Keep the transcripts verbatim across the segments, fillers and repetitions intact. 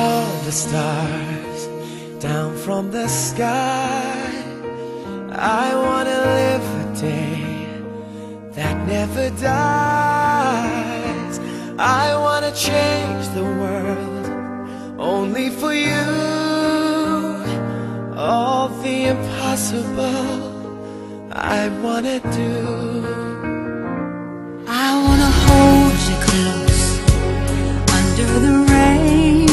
all the stars down from the sky. I wanna live a day that never dies. I wanna change the world only for you. All the impossible I wanna do. I wanna hold you close under the rain.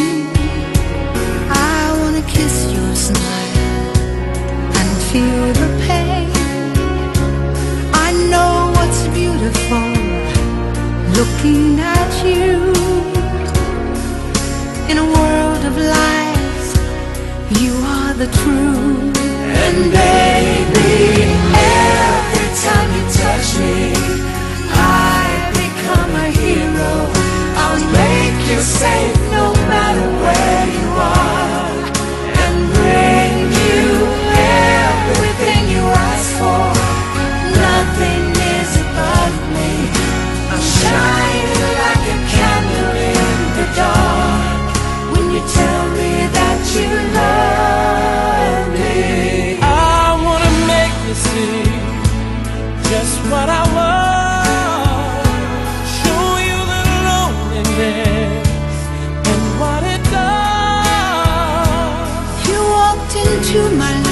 I wanna kiss your smile and feel the pain. I know what's beautiful looking at you. In a world of lies, you are the truth. And baby, every time you touch me, I become a hero. I'll make you safe no matter where you are, and bring you everything you ask for. Nothing is above me. I'll shine like a candle in the dark when you tell me that you love me. I wanna make you see just what I want. Show you the loneliness and what it does. You walked into my life